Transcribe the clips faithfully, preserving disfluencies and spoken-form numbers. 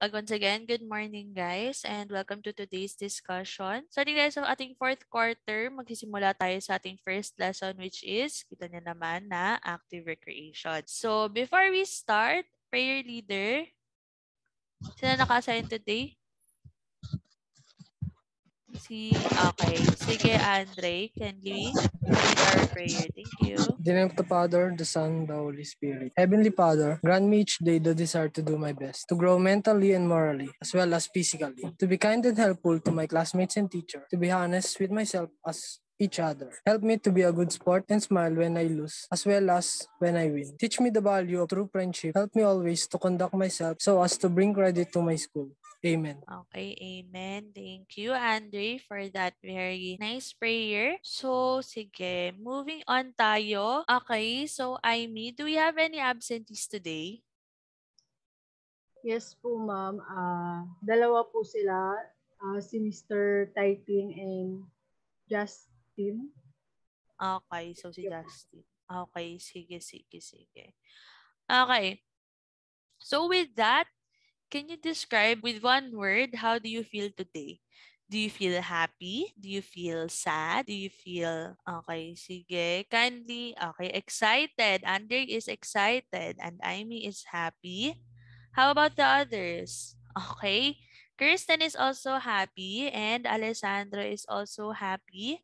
Uh, once again, good morning guys and welcome to today's discussion. Starting guys sa ating fourth quarter, magsisimula tayo sa ating first lesson which is, kita niyo naman na active recreation. So before we start, prayer leader, sino naka-assign today? Si, okay. Sige, Andre, can we lead our prayer? Thank you. In the name of the Father, the Son, the Holy Spirit. Heavenly Father, grant me each day the desire to do my best, to grow mentally and morally, as well as physically, to be kind and helpful to my classmates and teachers, to be honest with myself as each other. Help me to be a good sport and smile when I lose, as well as when I win. Teach me the value of true friendship. Help me always to conduct myself so as to bring credit to my school. Amen. Okay, amen. Thank you, Andre, for that very nice prayer. So, sige, moving on tayo. Okay, so Aimee, do we have any absentees today? Yes po, ma'am. Ah, dalawa po sila, ah, si Mister Typing and Justin. Okay, so si Justin. Okay, sige, sige, sige. Okay. So with that, can you describe with one word, how do you feel today? Do you feel happy? Do you feel sad? Do you feel, okay, sige, kindly, okay, excited. Andre is excited and Aimee is happy. How about the others? Okay, Kirsten is also happy and Alessandro is also happy.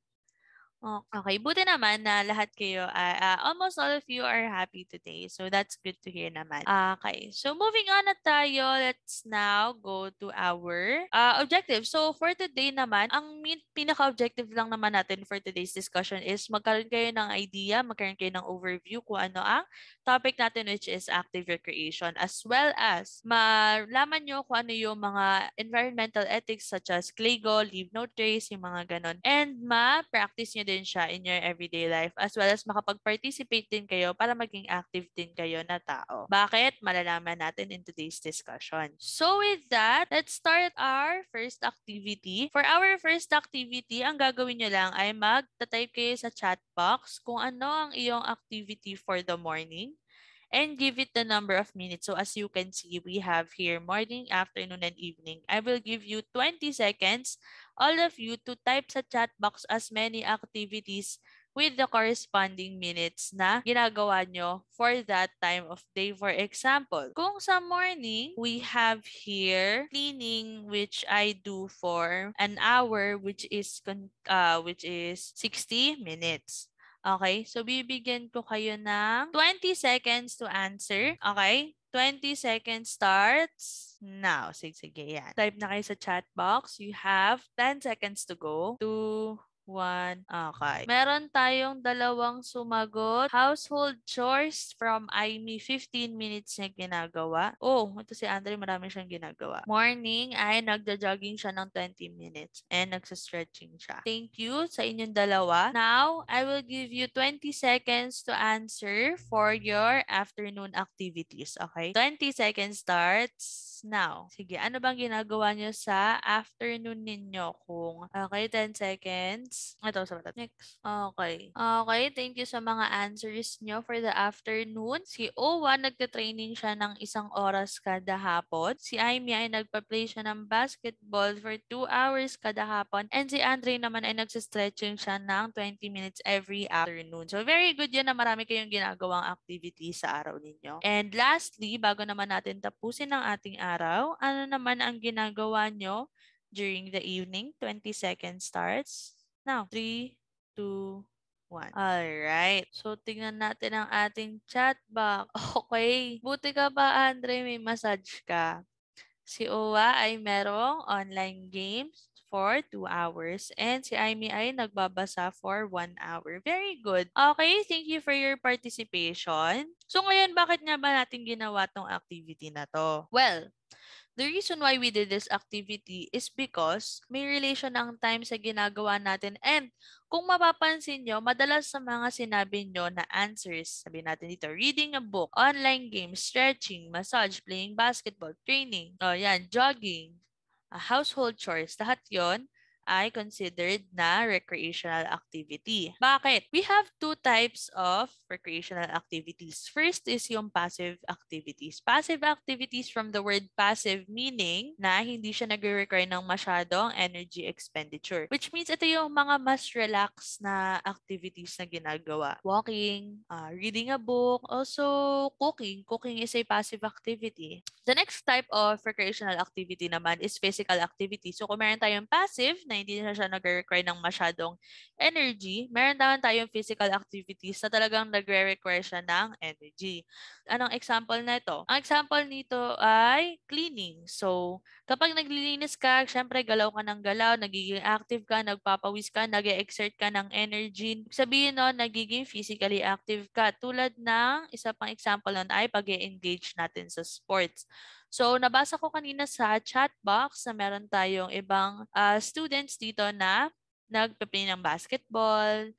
Oh, okay. Buti naman na lahat kayo, ah, ah, almost all of you are happy today. So that's good to hear naman. Ah, okay. So moving on na tayo, let's now go to our uh, objective. So for today naman, ang min- pinaka-objective lang naman natin for today's discussion is magkaroon kayo ng idea, magkaroon kayo ng overview kung ano ang topic natin which is active recreation, as well as malaman nyo kung ano yung mga environmental ethics such as CLEGO, leave no trace, yung mga ganon. And ma-practice nyo din siya in your everyday life, as well as makapag-participate din kayo para maging active din kayo na tao. Bakit? Malalaman natin in today's discussion. So with that, let's start our first activity. For our first activity, ang gagawin nyo lang ay mag-type kayo sa chat box kung ano ang iyong activity for the morning and give it the number of minutes. So as you can see, we have here morning, afternoon, and evening. I will give you twenty seconds, all of you, to type sa chat box as many activities with the corresponding minutes na ginagawa nyo for that time of day. For example, kung sa morning, we have here cleaning, which I do for an hour, which is con- uh, which is sixty minutes. Okay, so bibigyan ko kayo ng twenty seconds to answer. Okay? twenty seconds starts now. Sige, sige, yan. Type na kayo sa chat box. You have ten seconds to go. two, one, okay. Meron tayong dalawang sumagot. Household chores from Aimee, fifteen minutes niya ginagawa. Oh, ito si Andre, marami siyang ginagawa. Morning ay nagja-jogging siya ng twenty minutes and nagsa-stretching siya. Thank you sa inyong dalawa. Now, I will give you twenty seconds to answer for your afternoon activities. Okay? twenty seconds starts now. Sige, ano bang ginagawa nyo sa afternoon ninyo? Kung, okay, ten seconds. Ito, sa mata. Next. Okay. Okay, thank you sa mga answers nyo for the afternoon. Si Owa, nagka-training siya ng isang oras kada hapon. Si Aimee ay nagpa-play siya ng basketball for two hours kada hapon. And si Andre naman ay nagsa-stretching siya ng twenty minutes every afternoon. So, very good yan na marami kayong ginagawang activity sa araw ninyo. And lastly, bago naman natin tapusin ang ating araw, ano naman ang ginagawa nyo during the evening? twenty seconds starts now. three, two, one. Alright. So, tingnan natin ang ating chat box. Okay. Buti ka pa, Andre, may massage ka. Si Owa ay merong online games for two hours and si Aimee ay nagbabasa for one hour. Very good. Okay, thank you for your participation. So ngayon, bakit nga ba natin ginawa tong activity na to? Well, the reason why we did this activity is because may relation ang time sa ginagawa natin, and kung mapapansin nyo, madalas sa mga sinabi nyo na answers, sabi natin dito, reading a book, online games, stretching, massage, playing basketball, training, oh yan, jogging, uh, household chores, lahat yon ay considered na recreational activity. Bakit? We have two types of recreational activities. First is yung passive activities. Passive activities from the word passive meaning na hindi siya nagre-require ng masyadong energy expenditure. Which means ito yung mga mas relax na activities na ginagawa. Walking, uh, reading a book, also cooking. Cooking is a passive activity. The next type of recreational activity naman is physical activity. So kung meron tayong passive na hindi na siya nagre-require ng masyadong energy, meron naman tayong physical activities na talagang nagre-require siya ng energy. Anong example na ito? Ang example nito ay cleaning. So, kapag naglilinis ka, syempre galaw ka ng galaw, nagiging active ka, nagpapawis ka, nag-exert ka ng energy. Sabihin nun, nagiging physically active ka. Tulad ng isa pang example nun ay pag-engage natin sa sports. So, nabasa ko kanina sa chat box na meron tayong ibang uh, students dito na nagpe-play ng basketball,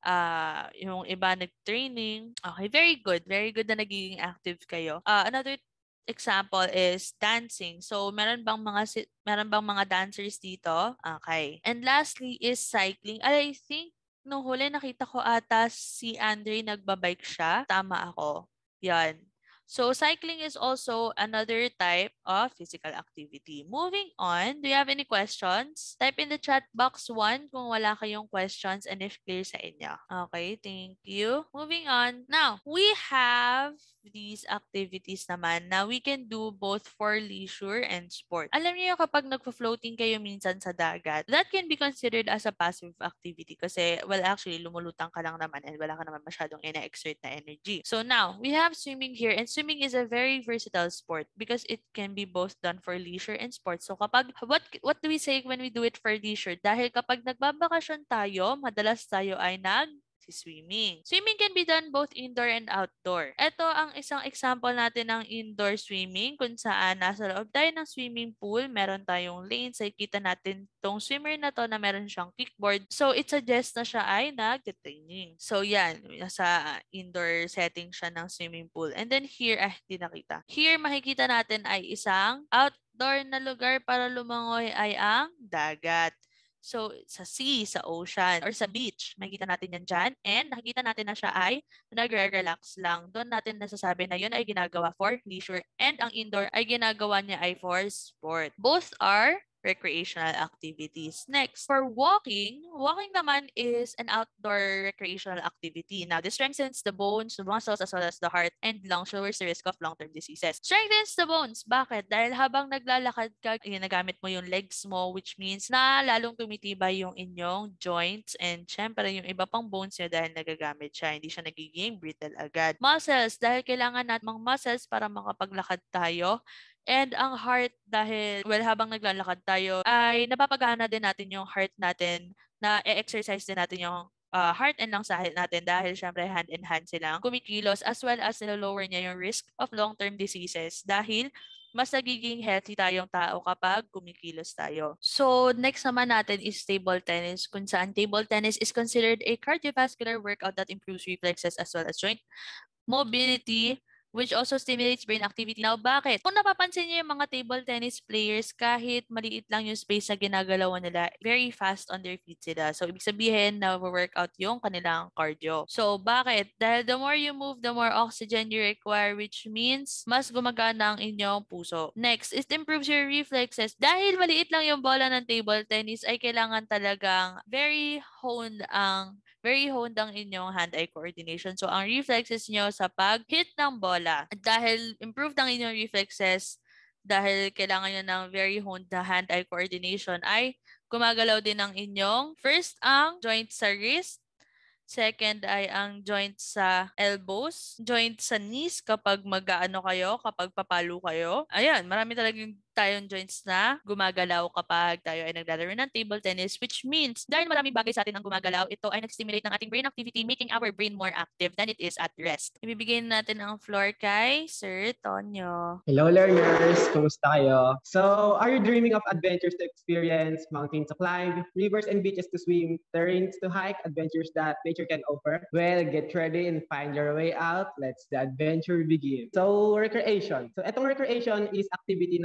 uh, yung iba nag-training. Okay, very good. Very good na nagiging active kayo. Uh, another example is dancing. So, meron bang mga si- meron bang mga dancers dito? Okay. And lastly is cycling. I think nung huli nakita ko ata si Andre nagbabike siya. Tama ako. Yan. So, cycling is also another type of physical activity. Moving on, do you have any questions? Type in the chat box one kung wala kayong questions and if clear sa inyo. Okay, thank you. Moving on. Now, we have these activities naman na we can do both for leisure and sport. Alam niyo kapag nagpo-floating kayo minsan sa dagat, that can be considered as a passive activity kasi, well, actually, lumulutang ka lang naman and wala ka naman masyadong ina-exert na energy. So now, we have swimming here and swimming is a very versatile sport because it can be both done for leisure and sport. So kapag, what, what do we say when we do it for leisure? Dahil kapag nagbabakasyon tayo, madalas tayo ay nag swimming. Swimming can be done both indoor and outdoor. Ito ang isang example natin ng indoor swimming kung saan nasa loob tayo ng swimming pool, meron tayong lanes, ay kita natin tong swimmer na to na meron siyang kickboard. So, it suggests na siya ay nag-training. So, yan. Nasa indoor setting siya ng swimming pool. And then here, ah, hindi nakita. Here, makikita natin ay isang outdoor na lugar para lumangoy ay ang dagat. So, sa sea, sa ocean, or sa beach, makikita natin yan dyan. And nakikita natin na siya ay nagre-relax lang. Doon natin nasasabi na yun ay ginagawa for leisure. And ang indoor ay ginagawa niya ay for sport. Both are recreational activities. Next, for walking, walking naman is an outdoor recreational activity. Now, this strengthens the bones, the muscles, as well as the heart and lungs, lowers the risk of long-term diseases. Strengthens the bones. Bakit? Dahil habang naglalakad ka, ginagamit mo yung legs mo, which means na lalong tumitibay yung inyong joints and syempre yung iba pang bones nyo dahil nagagamit siya. Hindi siya nagiging brittle agad. Muscles, dahil kailangan natin mga muscles para makapaglakad tayo. And ang heart dahil, well, habang naglalakad tayo, ay napapagana din natin yung heart natin na e-exercise din natin yung uh, heart and lungs natin dahil syempre hand in hand silang kumikilos as well as nilolower niya yung risk of long-term diseases dahil mas nagiging healthy tayong tao kapag kumikilos tayo. So, next naman natin is table tennis kung saan table tennis is considered a cardiovascular workout that improves reflexes as well as joint mobility, which also stimulates brain activity. Now, bakit? Kung napapansin niyo yung mga table tennis players, kahit maliit lang yung space na ginagalawan nila, very fast on their feet sila. So, ibig sabihin na workout yung kanilang cardio. So, bakit? Dahil the more you move, the more oxygen you require, which means mas gumagana ang inyong puso. Next, it improves your reflexes. Dahil maliit lang yung bola ng table tennis, ay kailangan talagang very honed ang very honed ang inyong hand-eye coordination. So, ang reflexes nyo sa pag-hit ng bola, dahil improved ang inyong reflexes, dahil kailangan nyo ng very honed na hand-eye coordination, ay gumagalaw din ang inyong first ang joint sa wrist, second ay ang joint sa elbows, joint sa knees kapag mag-aano kayo, kapag papalo kayo. Ayan, marami talagang tayong joints na gumagalaw kapag tayo ay naglalaro ng table tennis, which means dahil maraming bagay sa atin ang gumagalaw, ito ay nag-stimulate ng ating brain activity, making our brain more active than it is at rest. Ibibigay natin ang floor kay Sir Tonyo. Hello learners, kumusta kayo? So, are you dreaming of adventures to experience, mountains to climb, rivers and beaches to swim, terrains to hike, adventures that nature can offer? Well, get ready and find your way out. Let's the adventure begin. So, recreation. So, etong recreation is activity na isinasa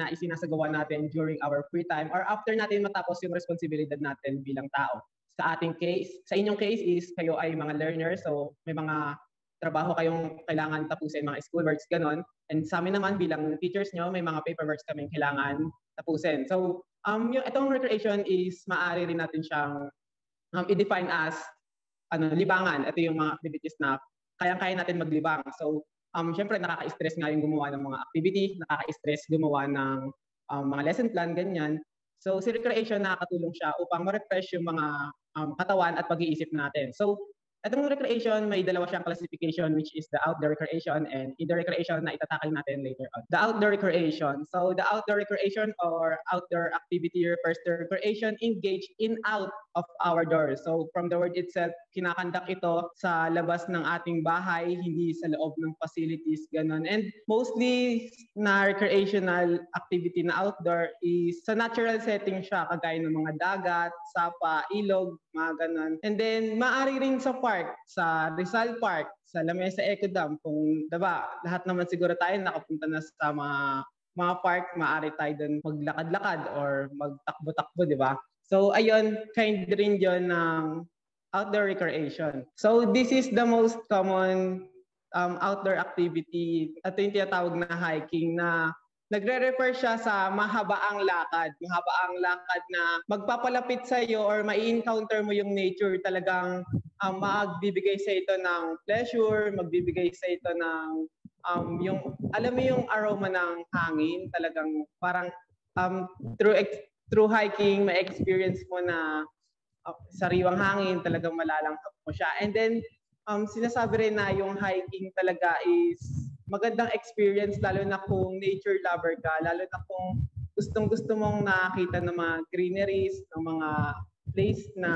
ginagawa natin during our free time or after natin matapos yung responsibilidad natin bilang tao. Sa ating case, sa inyong case is kayo ay mga learners, so may mga trabaho kayong kailangan tapusin, mga schoolworks, ganon. And sa amin naman bilang teachers nyo, may mga paperworks kaming kailangan tapusin. So, um, yung itong recreation is maaari rin natin siyang um, i-define as ano, libangan. Ito yung mga activities na kayang-kaya natin maglibang. So, um, syempre nakaka-stress nga yung gumawa ng mga activity, nakaka-stress gumawa ng um, mga lesson plan, ganyan. So, si recreation nakakatulong siya upang ma-refresh yung mga um, katawan at pag-iisip natin. So, itong recreation, may dalawa siyang classification which is the outdoor recreation and indoor recreation na itatakal natin later on. The outdoor recreation. So, the outdoor recreation or outdoor activity refers to recreation engaged in out of our doors. So, from the word itself, kinakandak ito sa labas ng ating bahay, hindi sa loob ng facilities, ganun. And mostly na recreational activity na outdoor is sa natural setting siya, kagaya ng mga dagat, sapa, ilog, mga ganun. And then, maaari rin sa park, sa Rizal Park, sa Lamesa Eco Dam, kung diba, lahat naman siguro tayo nakapunta na sa mga mga park, maaari tayo doon maglakad-lakad or magtakbo-takbo, di ba? So, ayun, kind rin yun ng outdoor recreation. So, this is the most common um, outdoor activity. Ito yung tinatawag na hiking na nagre-refer siya sa mahabaang lakad. Mahabaang lakad na magpapalapit sa iyo or mai-encounter mo yung nature, talagang um, magbibigay sa ito ng pleasure, magbibigay sa ito ng um, yung, alam mo yung aroma ng hangin, talagang parang um, through through hiking, may experience mo na uh, sariwang hangin, talagang malalanghap mo siya. And then, um, sinasabi rin na yung hiking talaga is magandang experience, lalo na kung nature lover ka, lalo na kung gustong-gusto mong nakakita ng mga greeneries, ng mga place na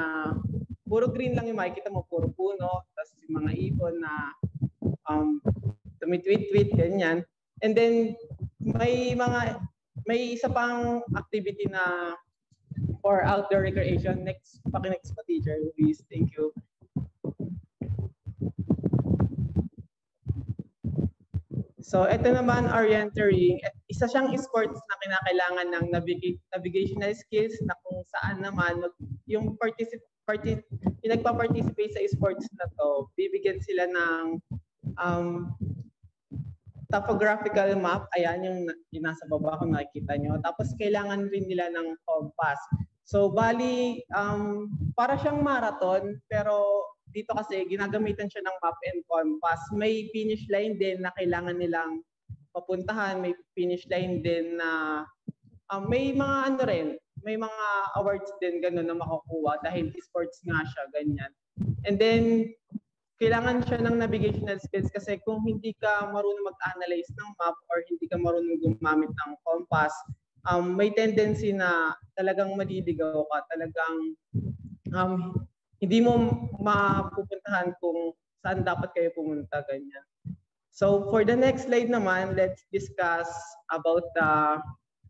puro green lang yung makikita mo, puro puno, tapos yung mga ibon na um, tumitwit-twit, ganyan. And then, may mga may isa pang activity na for outdoor recreation. Next, paki-next pa teacher, please. Thank you. So, ito naman, orienteering. Isa siyang sports na kinakailangan ng navig- navigational skills na kung saan naman mag, yung, particip- partic- yung nagpa-participate sa sports na to, bibigyan sila ng um, topographical map, ayan yung, yung nasa baba kung nakikita nyo. Tapos kailangan rin nila ng compass. So bali, um, para siyang marathon, pero dito kasi ginagamitan siya ng map and compass. May finish line din na kailangan nilang papuntahan, may finish line din na um, may mga ano rin, may mga awards din gano'n na makukuha dahil sports nga siya, ganyan. And then, kailangan siya ng navigational skills kasi kung hindi ka marunong mag-analyze ng map or hindi ka marunong gumamit ng compass, um, may tendency na talagang maliligaw ka, talagang um, hindi mo mapupuntahan kung saan dapat kayo pumunta, ganyan. So for the next slide naman, let's discuss about the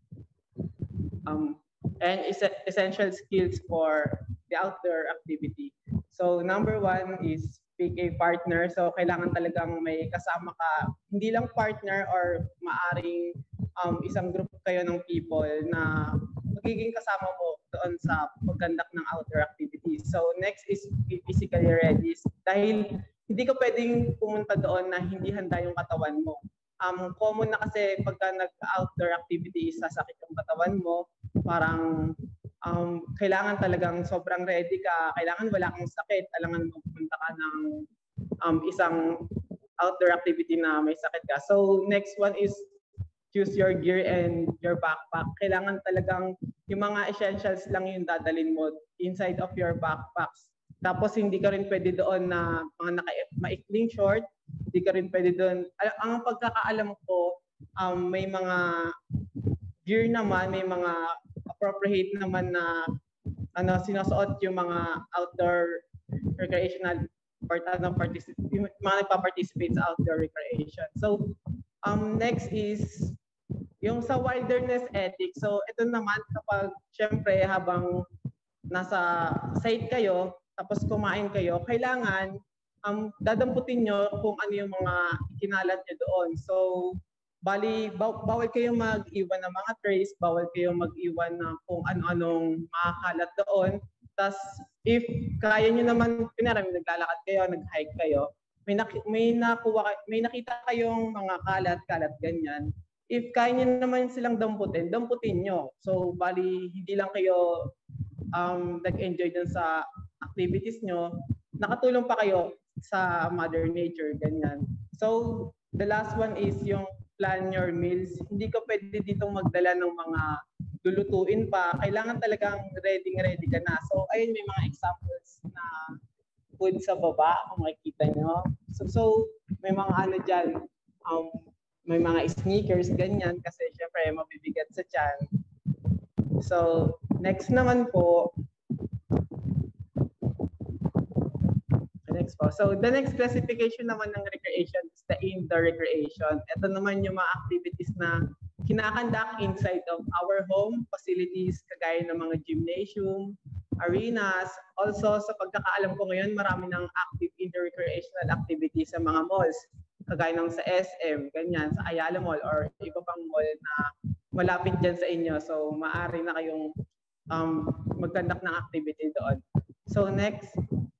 um, and essential skills for the outdoor activity. So number one is pick a partner. So kailangan talagang may kasama ka, hindi lang partner or maaring um, isang group kayo ng people na magiging kasama mo doon sa paggandak ng outdoor activities. So next is be physically ready. Dahil hindi ka pwedeng pumunta doon na hindi handa yung katawan mo. Um, common na kasi pagka nag-outdoor activity, sasakit yung katawan mo, parang um, kailangan talagang sobrang ready ka, kailangan wala kang sakit, kailangan pumunta ka ng um, isang outdoor activity na may sakit ka. So next one is choose your gear and your backpack. Kailangan talagang yung mga essentials lang yung dadalhin mo inside of your backpacks. Tapos hindi ka rin pwede doon na mga naka-maikling short, hindi ka rin pwede doon. Ang pagkakaalam ko, um, may mga gear naman, may mga appropriate naman na ano sinusuot yung mga outdoor recreational part ng participate yung mga nagpa-participate sa outdoor recreation. So um next is yung sa wilderness ethics. So ito naman kapag syempre habang nasa site kayo tapos kumain kayo, kailangan um dadamputin nyo kung ano yung mga ikinalat nyo doon. So Bali, baw- bawal kayong mag-iwan ng mga trays, bawal kayong mag-iwan ng kung ano-anong makakalat doon. Tapos, if kaya nyo naman, kunwari, naglalakad kayo, nag-hike kayo, may, nak- may, nakuha, may nakita kayong mga kalat-kalat, ganyan. If kaya nyo naman silang damputin, damputin nyo. So, bali, hindi lang kayo um, nag-enjoy dun sa activities nyo, nakatulong pa kayo sa Mother Nature, ganyan. So, the last one is yung plan your meals. Hindi ka pwede dito magdala ng mga lulutuin pa. Kailangan talagang ready-ready ka na. So, ayun, may mga examples na food sa baba, kung makikita nyo. So, so may mga ano dyan, um, may mga sneakers, ganyan, kasi syempre mabibigat sa tiyan. So, next naman po, next po. So, the next classification naman ng recreation is the indoor recreation. Ito naman yung mga activities na kinakandak inside of our home facilities, kagaya ng mga gymnasium, arenas. Also, sa pagkakaalam ko ngayon, marami ng active indoor recreational activities sa mga malls, kagaya ng sa S M, ganyan, sa Ayala Mall, or iba pang mall na malapit dyan sa inyo. So, maaari na kayong um, mag-conduct ng activity doon. So, next.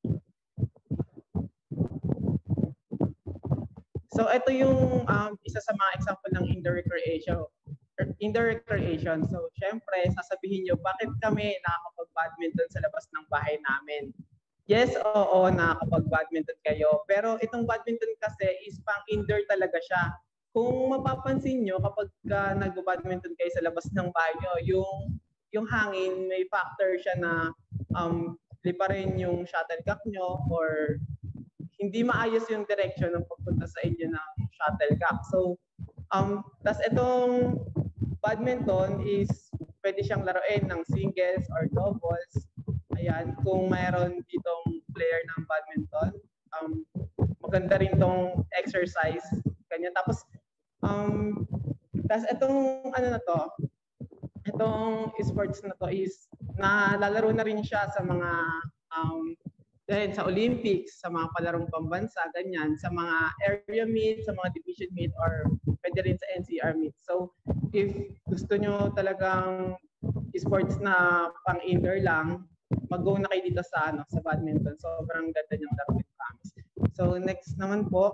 So ito yung um, isa sa mga example ng indoor recreation. Indoor recreation. So syempre, sasabihin nyo, bakit kami nakakapag-badminton sa labas ng bahay namin? Yes, oo, nakakapag-badminton kayo. Pero itong badminton kasi is pang indoor talaga siya. Kung mapapansin nyo, kapag uh, nag-badminton kayo sa labas ng bahay nyo, yung, yung hangin, may factor siya na um, liparin yung shuttlecock nyo or hindi maayos yung direction ng pagpunta sa inyo ng shuttlecock. So, um, tas itong badminton is pwede siyang laruin ng singles or doubles. Ayan, kung mayroon ditong player ng badminton, um, maganda rin tong exercise. Ganyan. Tapos, um, tas itong ano na to, itong sports na to is nalalaro na rin siya sa mga um, then sa Olympics, sa mga palarong pambansa, ganyan, sa mga area meet, sa mga division meet, or pwede rin sa N C R meet. So, if gusto nyo talagang sports na pang-indoor lang, mag-go na kayo dito sa ano sa badminton. Sobrang ganda niyang laro, promise. So, next naman po.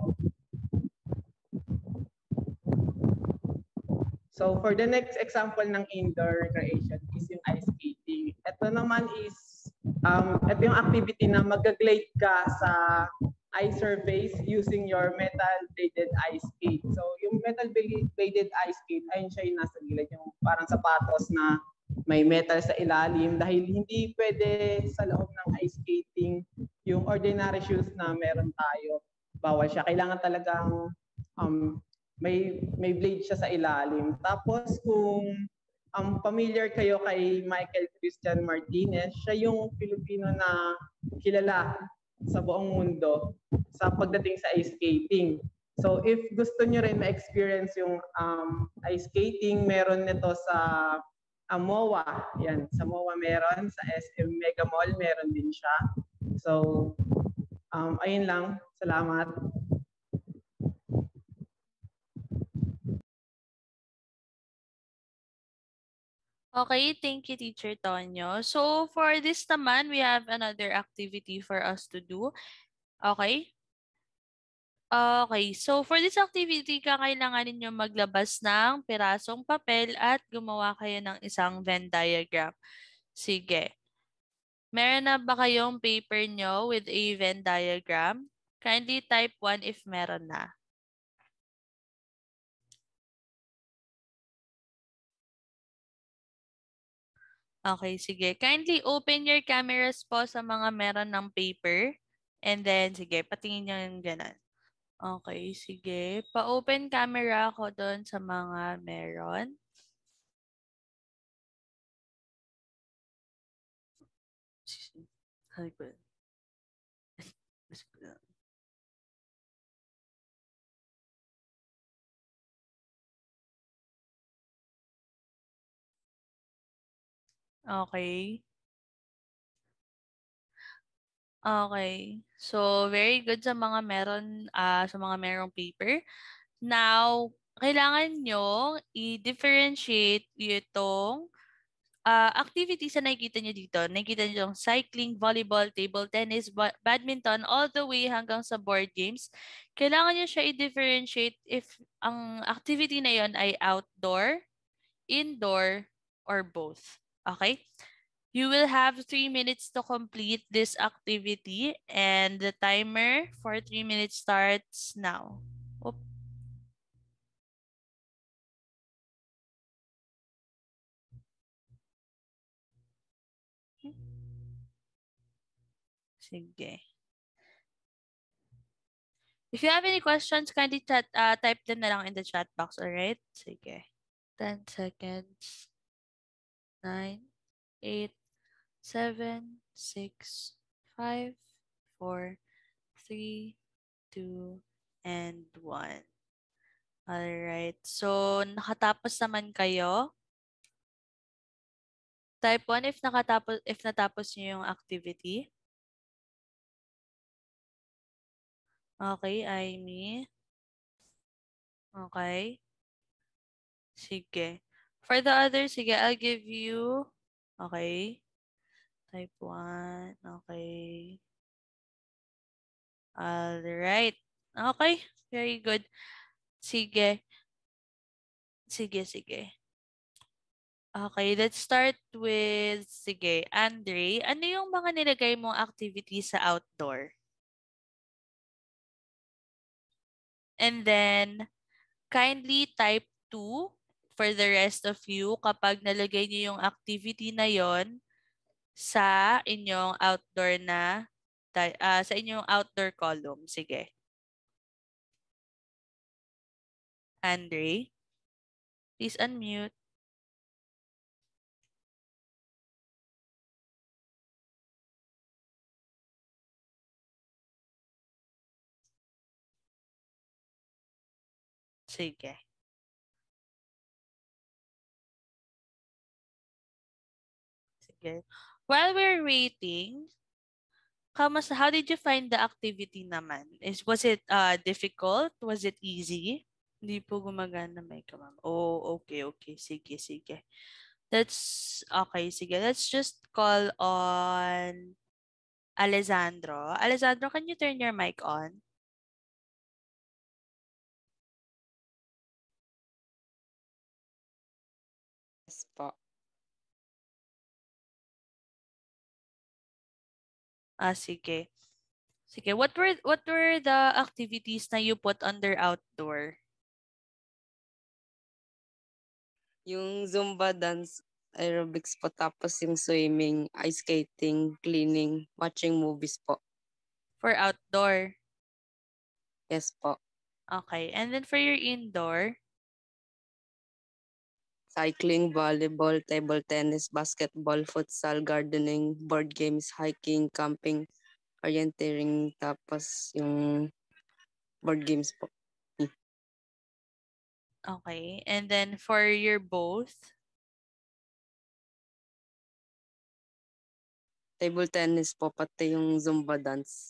So, for the next example ng indoor recreation is yung ice skating. Ito naman is Um, ito yung activity na mag-glide ka sa ice surface using your metal-bladed ice skate. So, yung metal-bladed ice skate, ayun siya yung nasa gilid, yung parang sapatos na may metal sa ilalim dahil hindi pwede sa loob ng ice skating yung ordinary shoes na meron tayo. Bawal siya. Kailangan talagang um, may, may blade siya sa ilalim. Tapos kung um, familiar kayo kay Michael Christian Martinez, siya yung Pilipino na kilala sa buong mundo sa pagdating sa ice skating. So if gusto nyo rin ma-experience yung um, ice skating, meron nito sa uh, M O A. Yan, sa M O A meron, sa S M Mega Mall meron din siya. So, um, ayun lang. Salamat. Okay, thank you, Teacher Tonyo. So, for this naman, we have another activity for us to do. Okay? Okay, so for this activity, kakailanganin nyo maglabas ng pirasong papel at gumawa kayo ng isang Venn diagram. Sige. Meron na ba kayong paper nyo with a Venn diagram? Kindly type one if meron na. Okay, sige. Kindly open your cameras po sa mga meron ng paper. And then, sige, patingin nyo yung ganun. Okay, sige. Pa-open camera ako doon sa mga meron. Okay. Okay. So, very good sa mga meron, ah sa mga merong paper. Now, kailangan nyo i-differentiate itong uh, activities na nakikita nyo dito. Nakikita nyo yung cycling, volleyball, table tennis, ba- badminton, all the way hanggang sa board games. Kailangan nyo siya i-differentiate if ang activity na yon ay outdoor, indoor, or both. Okay? You will have three minutes to complete this activity and the timer for three minutes starts now. Oop. Sige. If you have any questions, kindly chat, uh, type them na lang in the chat box, alright? Sige. ten seconds. nine, eight, seven, six, five, four, three, two, and one. Alright. So, nakatapos naman kayo. Type one if nakatapos if natapos niyo yung activity. Okay, Amy. Okay. Sige. For the others, sige, I'll give you. Okay. Type one. Okay. Alright. Okay. Very good. Sige. Sige, sige. Okay, let's start with, sige, Andre, ano yung mga nilagay mong activity sa outdoor? And then, kindly type two for the rest of you kapag nalagay niyo yung activity na yon sa inyong outdoor na, uh, sa inyong outdoor column. Sige. Andre, please unmute. Sige. Sige. While we're waiting, kamusta, how did you find the activity naman? Is, was it uh, difficult? Was it easy? Hindi po gumagana may ma'am. Oh, okay, okay. Sige, sige. Let's, okay, sige. Let's just call on Alessandro. Alessandro, can you turn your mic on? Yes po. Ah, sige. Sige, what were what were the activities na you put under outdoor? Yung Zumba dance, aerobics po, tapos yung swimming, ice skating, cleaning, watching movies po. For outdoor? Yes po. Okay. And then for your indoor? Cycling, volleyball, table tennis, basketball, futsal, gardening, board games, hiking, camping, orienteering, tapos yung board games po. Okay. And then for your both? Table tennis po, pati yung Zumba dance.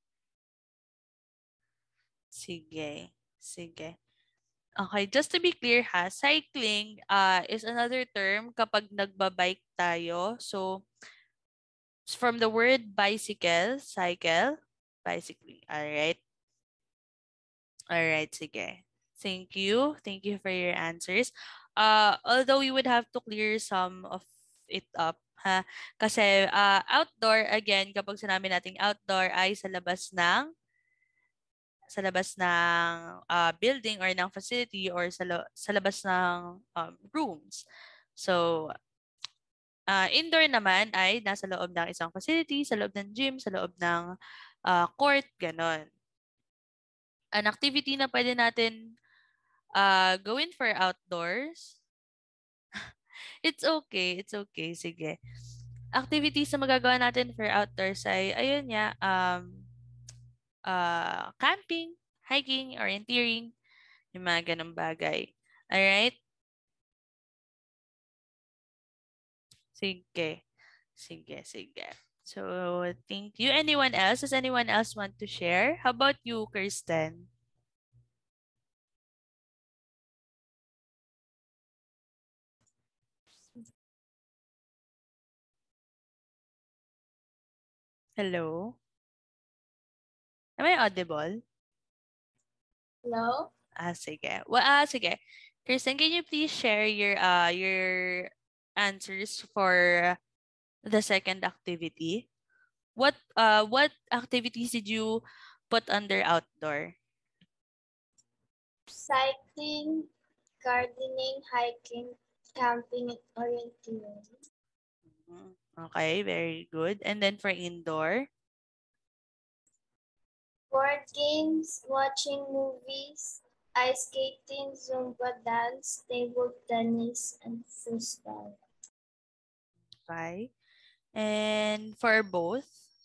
Sige. Sige. Okay, just to be clear ha, cycling uh, is another term kapag nagbabike tayo. So, from the word bicycle, cycle, bicycling. Alright? Alright, sige. Thank you. Thank you for your answers. Uh, although we would have to clear some of it up, ha? Kasi uh, outdoor, again, kapag sinabi nating outdoor ay sa labas ng sa labas ng uh, building or ng facility or sa, lo- sa labas ng um, rooms. So, uh, indoor naman ay nasa loob ng isang facility, sa loob ng gym, sa loob ng uh, court, ganon. An activity na pwede natin uh, gawin for outdoors, it's okay, it's okay, sige. Activities na magagawa natin for outdoors ay, ayun nga, um, uh, camping, hiking, orienteering, yung mga ganong bagay. Alright? Sige. Sige, sige. So, thank you. Anyone else? Does anyone else want to share? How about you, Kirsten? Hello? Am I audible? Hello? Ah, sige. Well, ah, sige. Kristen, can you please share your uh your answers for the second activity? What uh what activities did you put under outdoor? Cycling, gardening, hiking, camping, and orienteering. Mhm. Okay, very good. And then for indoor? Board games, watching movies, ice skating, Zumba dance, table tennis, and foosball. Okay. And for both?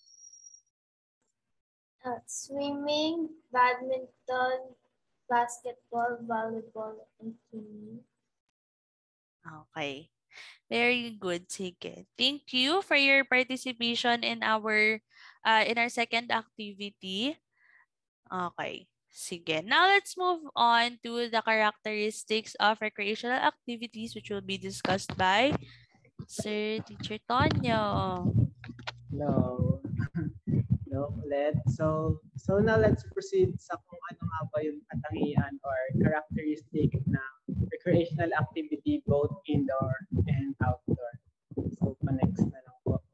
Uh, swimming, badminton, basketball, volleyball, and swimming. Okay. Very good. Sige. Thank you for your participation in our uh, in our second activity. Okay. Sige. Now let's move on to the characteristics of recreational activities which will be discussed by Sir Teacher Tonyo. No. No, ulit. So, so now let's proceed sa kung ano nga ba yung katangian or characteristic ng recreational activity both indoor and outdoor. So, pa-next na lang po.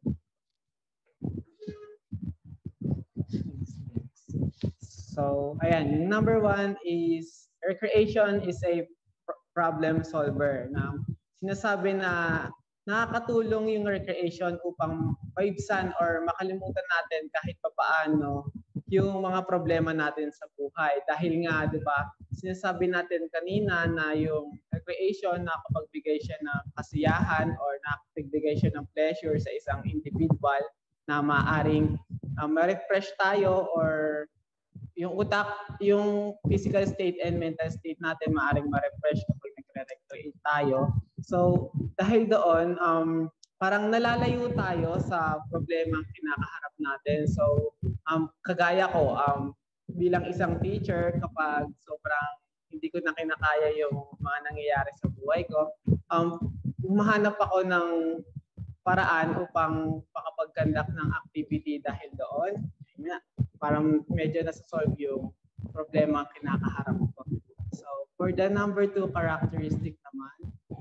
So, ayan, yung number one is recreation is a pr- problem solver. Na sinasabi na nakakatulong yung recreation upang maibsan or makalimutan natin kahit papaano yung mga problema natin sa buhay. Dahil nga, di ba, sinasabi natin kanina na yung recreation nakapagbigay siya ng kasiyahan or nakapagbigay siya ng pleasure sa isang individual na maaring uh, ma-refresh tayo or yung utak, yung physical state and mental state natin maaring ma-refresh kapag nagre-recreate tayo. So, dahil doon, um, parang nalalayo tayo sa problema kinakaharap natin. So, um, kagaya ko, um, bilang isang teacher, kapag sobrang hindi ko na kinakaya yung mga nangyayari sa buhay ko, um, humahanap ako ng paraan upang makapag-conduct ng activity dahil doon. Yun nga, parang medyo nasa-solve yung problema ang kinakaharap ko. So, for the number two characteristic naman,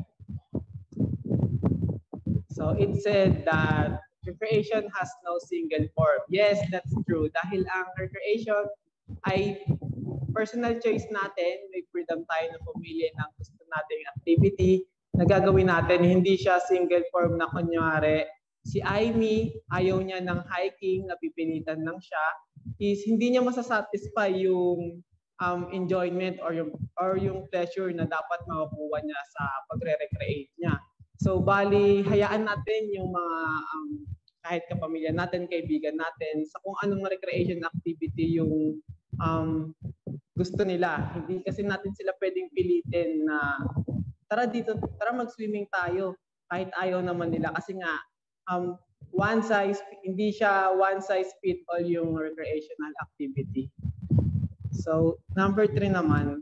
so it said that recreation has no single form. Yes, that's true. Dahil ang recreation ay personal choice natin, may freedom tayo na pumili ng gusto nating activity na gagawin natin. Hindi siya single form na kunyari, si Aimee, ayaw niya ng hiking, napipilitan lang siya, is hindi niya masasatisfy yung um, enjoyment or yung, or yung pleasure na dapat makukuha niya sa pagre-recreate niya. So, bali, hayaan natin yung mga um, kahit kapamilya natin, kaibigan natin, sa kung anong recreation activity yung um, gusto nila. Hindi kasi natin sila pwedeng pilitin na tara dito, tara mag-swimming tayo kahit ayaw naman nila kasi nga um, one size, hindi siya one size fit all yung recreational activity. So, number three naman,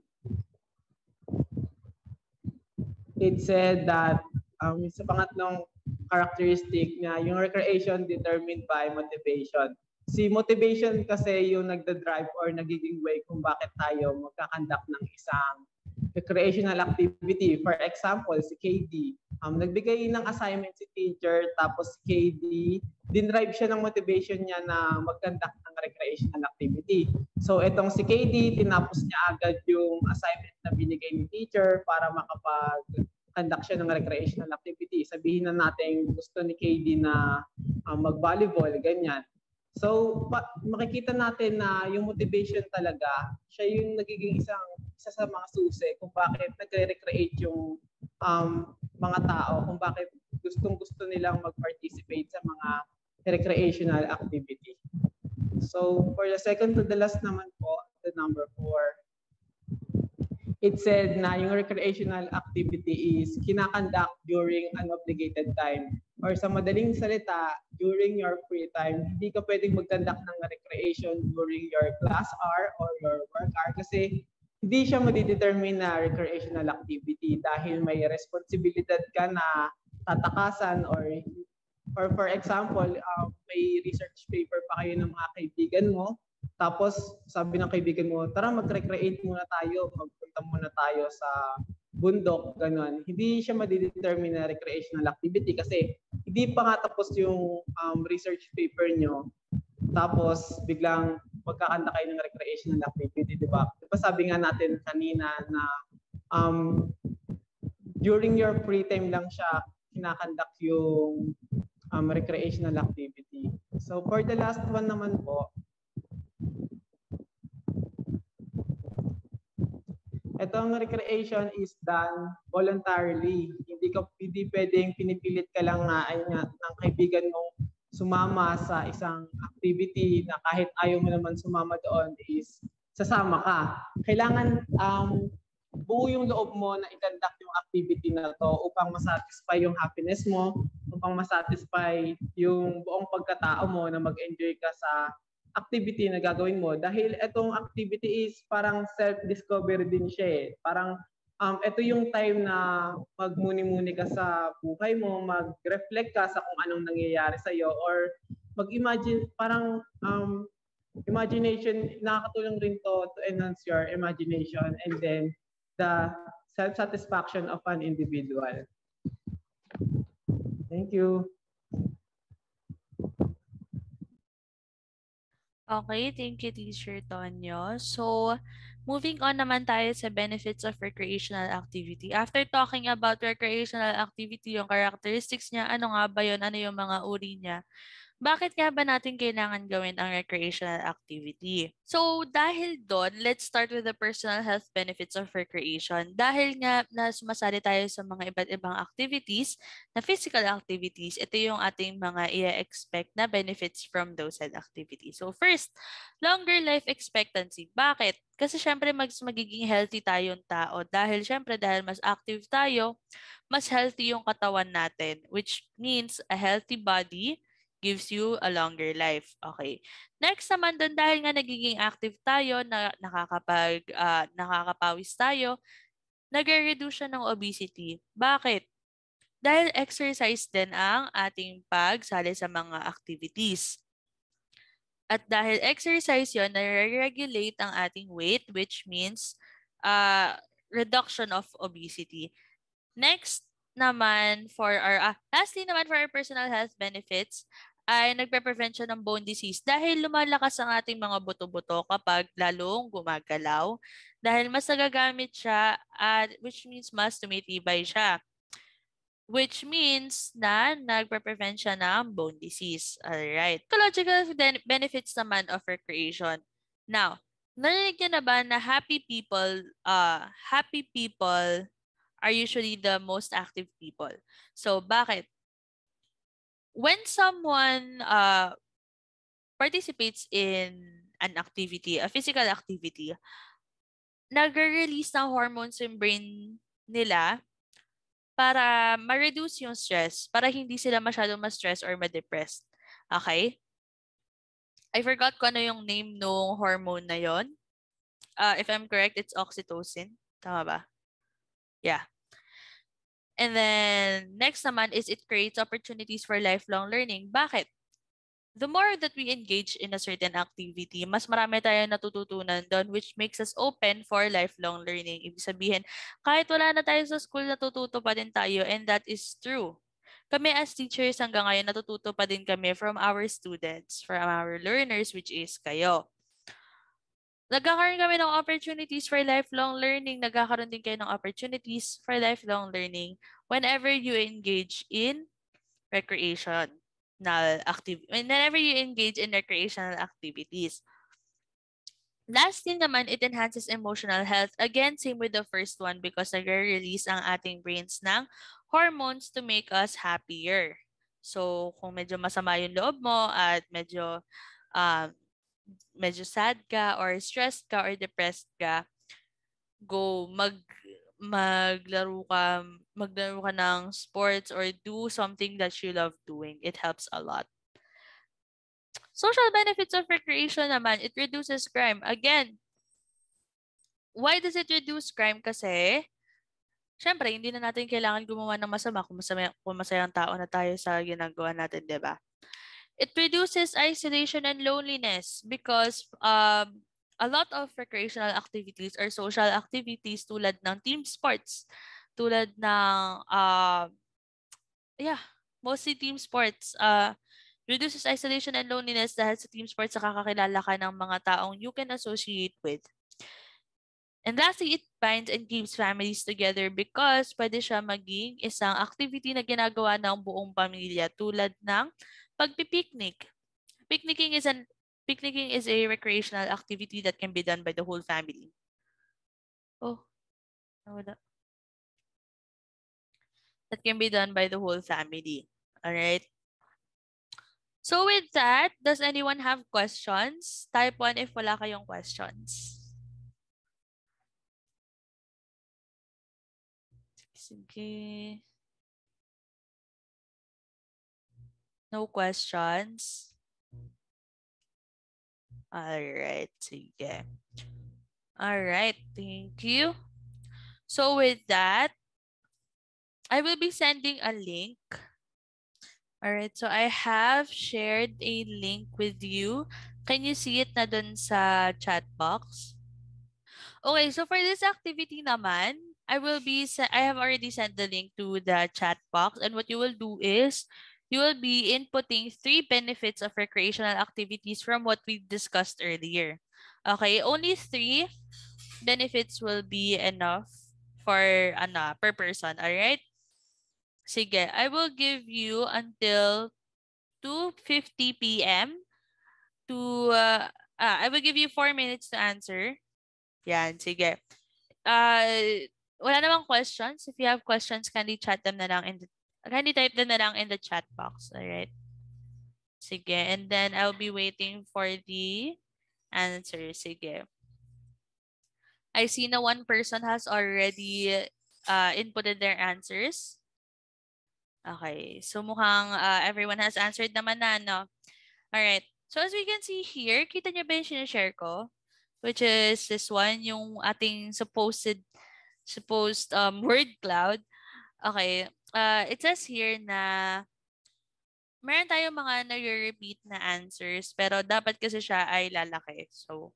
it said that um, sa pangatlong characteristic niya, yung recreation determined by motivation. Si motivation kasi yung nagda-drive or nagiging way kung bakit tayo magkakandak ng isang recreational activity. For example, si K D, um, nagbigay ng assignment si teacher, tapos si K D, dinrive siya ng motivation niya na magkandak ng recreational activity. So itong si K D, tinapos niya agad yung assignment na binigay ni teacher para makapag conduct siya ng recreational activity. Sabihin na natin gusto ni K D na um, mag-volleyball, ganyan. So, pa, makikita natin na yung motivation talaga, siya yung nagiging isang isa sa mga susi kung bakit nagre-recreate yung um, mga tao, kung bakit gustong-gusto nilang mag-participate sa mga recreational activity. So, for the second to the last naman po, the number four, it said na yung recreational activity is kinakandak during unobligated time. Or sa madaling salita, during your free time, hindi ka pwedeng magkandak ng recreation during your class hour or your work hour kasi hindi siya madidetermine na recreational activity dahil may responsibilidad ka na tatakasan or or for example, uh, may research paper pa kayo ng mga kaibigan mo, tapos sabi ng kaibigan mo, tara mag-recreate muna tayo, magpunta muna tayo sa bundok, ganun. Hindi siya madidetermine na recreational activity kasi hindi pa nga tapos yung um, research paper nyo, tapos biglang magkakanta kayo ng recreational activity, di ba? Di ba sabi nga natin kanina na um, during your free time lang siya kinakandak yung um, recreational activity. So for the last one naman po, itong recreation is done voluntarily. Hindi ka hindi pwedeng pinipilit ka lang na ay nga ng kaibigan mong sumama sa isang activity na kahit ayaw mo naman sumama doon is sasama ka. Kailangan um, buo yung loob mo na i-conduct yung activity na to upang masatisfy yung happiness mo, upang masatisfy yung buong pagkatao mo na mag-enjoy ka sa activity na gagawin mo. Dahil itong activity is parang self-discovery din siya eh. Parang um, ito yung time na magmuni-muni ka sa buhay mo, mag-reflect ka sa kung anong nangyayari sa'yo, or mag-imagine, parang um, imagination, nakakatulong rin to to enhance your imagination and then the self-satisfaction of an individual. Thank you. Okay, thank you, Teacher Tonyo. So, moving on naman tayo sa benefits of recreational activity. After talking about recreational activity, yung characteristics niya, ano nga ba yun? Ano yung mga uri niya? Bakit nga ba natin kailangan gawin ang recreational activity? So, dahil doon, let's start with the personal health benefits of recreation. Dahil nga na sumasali tayo sa mga iba't ibang activities, na physical activities, ito yung ating mga i-expect na benefits from those said activities. So, first, longer life expectancy. Bakit? Kasi syempre mas magiging healthy tayong tao dahil syempre dahil mas active tayo, mas healthy yung katawan natin, which means a healthy body gives you a longer life. Okay. Next naman doon, dahil nga nagiging active tayo, na nakakapag, uh, nakakapawis tayo, nagre-reduce siya ng obesity. Bakit? Dahil exercise din ang ating pagsali sa mga activities. At dahil exercise yon, nare-regulate ang ating weight, which means uh, reduction of obesity. Next naman for our, ah, lastly naman for our personal health benefits, ay nagpe-prevent siya ng bone disease dahil lumalakas ang ating mga buto-buto kapag lalong gumagalaw dahil mas nagagamit siya at which means mas tumitibay siya. Which means na nagpe-prevent siya ng bone disease. Alright. Ecological benefits naman of recreation. Now, narinig niyo na ba na happy people, uh, happy people are usually the most active people. So, bakit? When someone uh, participates in an activity, a physical activity, nag-release ng hormones yung brain nila para ma-reduce yung stress, para hindi sila masyadong ma-stress or ma-depressed. Okay? I forgot ko ano yung name ng hormone na yon. Uh, if I'm correct, it's oxytocin. Tama ba? Yeah. And then, next naman is it creates opportunities for lifelong learning. Bakit? The more that we engage in a certain activity, mas marami tayong natututunan doon, which makes us open for lifelong learning. Ibig sabihin, kahit wala na tayo sa school, natututo pa din tayo, and that is true. Kami as teachers hanggang ngayon, natututo pa din kami from our students, from our learners, which is kayo. Nagkakaroon kami ng opportunities for lifelong learning. Nagkakaroon din kayo ng opportunities for lifelong learning whenever you engage in recreation. Active, whenever you engage in recreational activities. Lastly naman, it enhances emotional health. Again, same with the first one because nagre-release ang ating brains ng hormones to make us happier. So, kung medyo masama yung loob mo at medyo um, medyo sad ka or stressed ka or depressed ka, go mag maglaro ka, maglaro ka ng sports or do something that you love doing. It helps a lot. Social benefits of recreation naman, it reduces crime. Again, why does it reduce crime? Kasi syempre, hindi na natin kailangan gumawa ng masama kung masaya, kung masayang tao na tayo sa ginagawa natin, di ba? It reduces isolation and loneliness because um, a lot of recreational activities or social activities tulad ng team sports, tulad ng, uh, yeah, mostly team sports, uh, reduces isolation and loneliness dahil sa team sports nakakakilala ka ng mga taong you can associate with. And lastly, it binds and keeps families together because pwede siya maging isang activity na ginagawa ng buong pamilya tulad ng pagpipiknik. Picnicking is an picnicking is a recreational activity that can be done by the whole family. Oh, nawala. That can be done by the whole family. All right. So with that, does anyone have questions? Type one if wala kayong questions. Sige. No questions? Alright, sige. Alright, thank you. So with that, I will be sending a link. Alright, so I have shared a link with you. Can you see it na dun sa chat box? Okay, so for this activity naman, I will be se- I have already sent the link to the chat box, and what you will do is you will be inputting three benefits of recreational activities from what we discussed earlier. Okay, only three benefits will be enough for ano, per person, all right? Sige, I will give you until two fifty p m to uh, ah, I will give you four minutes to answer. Yan, sige. Uh, wala namang questions. If you have questions, kindly chat them na lang in the, kindly type them na lang in the chat box. Alright. Sige. And then I'll be waiting for the answer. Sige. I see na one person has already uh, inputted their answers. Okay. So mukhang uh, everyone has answered naman na, no? Alright. So as we can see here, kita niyo ba yung sinishare ko? Which is this one, yung ating supposed supposed um, word cloud. Okay. Uh, it says here na meron tayong mga nare-repeat na answers pero dapat kasi siya ay lalaki. So,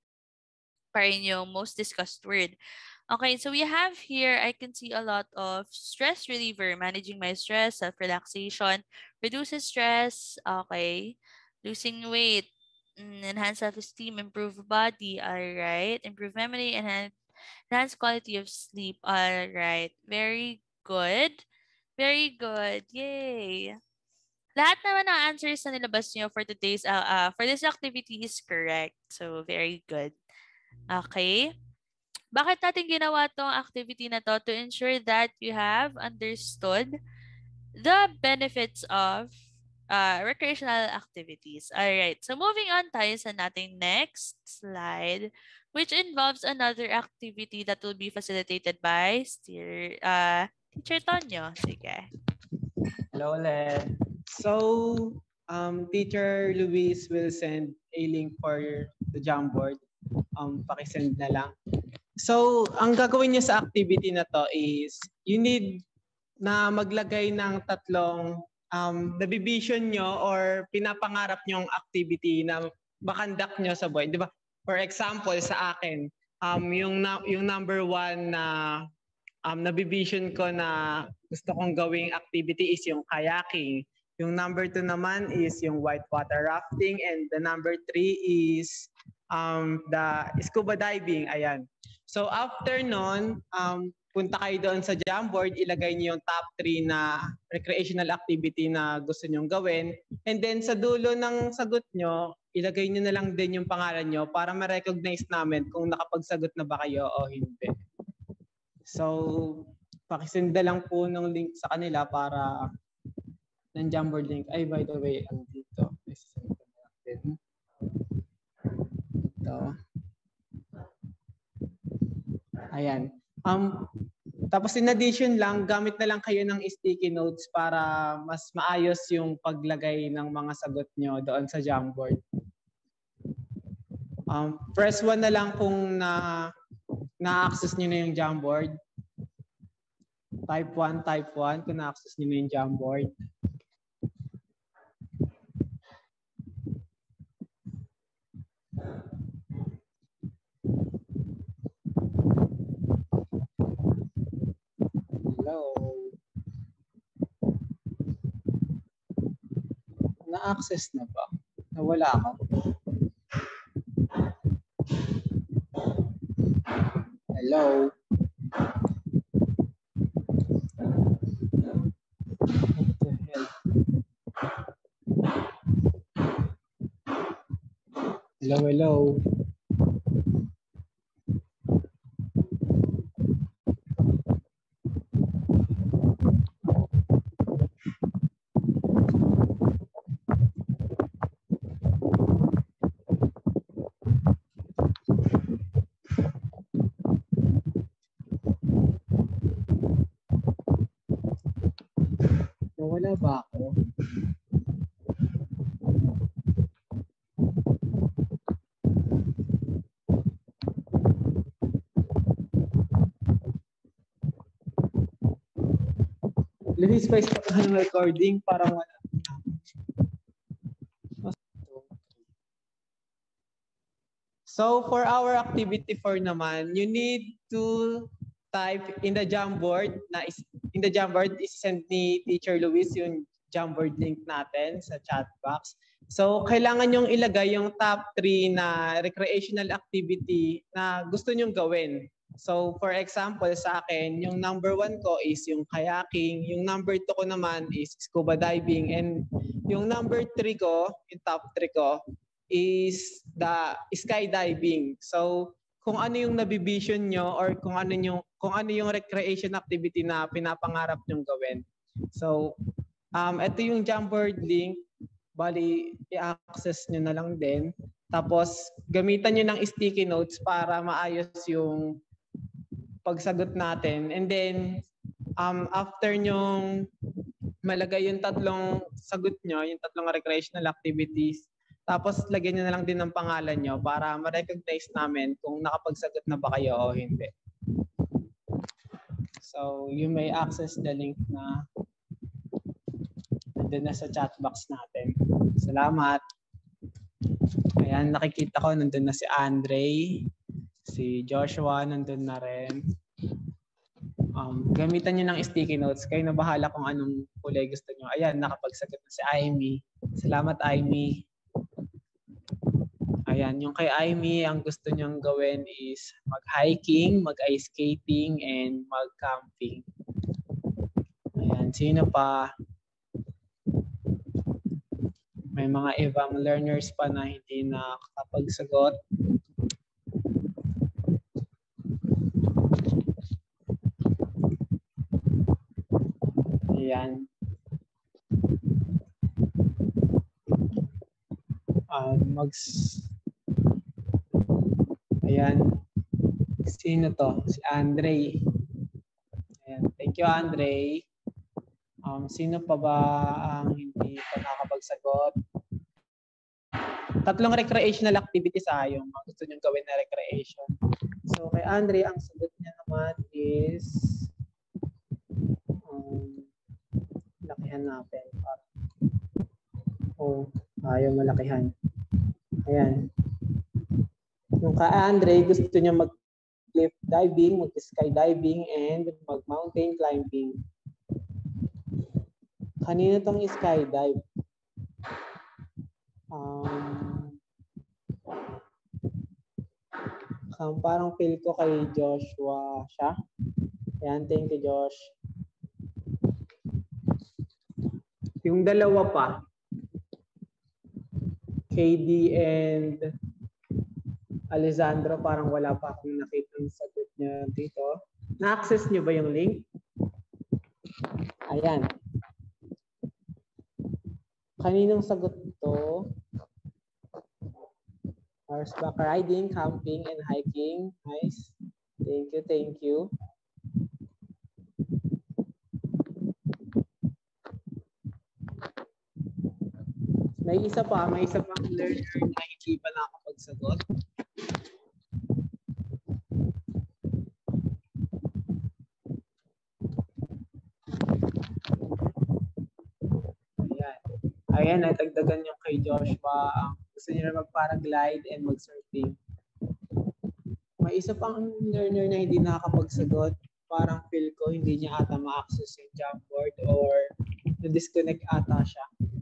para yung most discussed word. Okay, so we have here, I can see a lot of stress reliever, managing my stress, self-relaxation, reduces stress, okay, losing weight, mm, enhance self-esteem, improve body, alright, improve memory, enhance, enhance quality of sleep, alright, very good, very good, yay. Lahat naman ng answers na nilabas niyo for today's, uh, uh, for this activity is correct, so very good. Okay. Bakit natin ginawa tong activity na to? To ensure that you have understood the benefits of uh, recreational activities. Alright, so moving on tayo sa nating next slide, which involves another activity that will be facilitated by steer, uh, Teacher Tonyo. Sige. Hello ulit. So, um, Teacher Luis will send a link for the Jamboard. Um, pakisend na lang. So, ang gagawin niyo sa activity na to is you need na maglagay ng tatlong um, nabivision nyo or pinapangarap nyong activity na makandak nyo sa buhay. Di ba? For example, sa akin, um, yung, na, yung number one na um, nabivision ko na gusto kong gawing activity is yung kayaking. Yung number two naman is yung whitewater rafting, and the number three is um, the scuba diving. Ayan. So after nun, um, punta kayo doon sa Jamboard, ilagay niyo yung top three na recreational activity na gusto nyong gawin. And then sa dulo ng sagot nyo, ilagay niyo na lang din yung pangalan nyo para ma-recognize namin kung nakapagsagot na ba kayo o hindi. So, pakisenda lang po ng link sa kanila para ng Jamboard link. Ay, by the way, ano dito? Isasend ko na lang din. Ito. Ayan. Um, tapos in addition lang, gamit na lang kayo ng sticky notes para mas maayos yung paglagay ng mga sagot nyo doon sa Jamboard. Um, press one na lang kung na na-access nyo na yung Jamboard. Type one, type one, kung na-access nyo na yung Jamboard. Hello. Na-access na ba? Nawala ka? Hello. What the hell? Hello, hello. Nawala ba ako? Luis, pa stop ng recording para wala. So for our activity four naman, you need to type in the Jamboard na is, in the Jamboard is send ni Teacher Luis yung Jamboard link natin sa chat box. So kailangan yung ilagay yung top three na recreational activity na gusto nyong gawin. So for example sa akin, yung number one ko is yung kayaking, yung number two ko naman is scuba diving, and yung number three ko, yung top three ko, is the skydiving. So, kung ano yung nabivision nyo or kung ano yung, kung ano yung recreation activity na pinapangarap nyong gawin. So, um, ito yung Jamboard link. Bali, i-access nyo na lang din. Tapos, gamitan nyo ng sticky notes para maayos yung pagsagot natin. And then, um, after nyong malagay yung tatlong sagot nyo, yung tatlong recreational activities, tapos lagyan nyo na lang din ng pangalan nyo para ma-recognize namin kung nakapagsagot na ba kayo o hindi. So, you may access the link na nandun na sa chat box natin. Salamat. Ayan, nakikita ko nandun na si Andre, si Joshua nandun na rin. Um, gamitan nyo ng sticky notes. Kayo na bahala kung anong kulay gusto nyo. Ayan, nakapagsagot na si Amy. Salamat, Amy. Ayan, yung kay Amy, ang gusto niyang gawin is mag-hiking, mag-ice skating, and mag-camping. Ayan, sino pa? May mga ibang learners pa na hindi nakakapagsagot. Ayan. Um, mag Ayan. Sino to? Si Andre. Ayan. Thank you, Andre. Um, sino pa ba ang hindi pa nakakapagsagot? Tatlong recreational activities ah, yung mga gusto niyong gawin na recreation. So, kay Andre, ang sagot niya naman is um, lakihan natin. Oh, ayaw malakihan. Ayan. Yung kay Andre, gusto niya mag-cliff diving, mag-skydiving, and mag-mountain climbing. Kanina tong skydive? Um, um, parang feel ko kay Joshua siya. Ayan, thank you, Josh. Yung dalawa pa, K D and Alessandro, parang wala pa akong nakita ng sagot niya dito. Na-access niyo ba yung link? Ayan. Kaninong sagot to? Horseback riding, camping, and hiking. Nice. Thank you, thank you. May isa pa, may isa pang learner na hindi pa nakakapagsagot. Ayan, natagdagan yung kay Joshua. Gusto niya na mag-paraglide and mag-surfing. May isa pang learner na hindi nakakapagsagot. Parang feel ko hindi niya ata ma-access yung Jamboard or na-disconnect ata siya.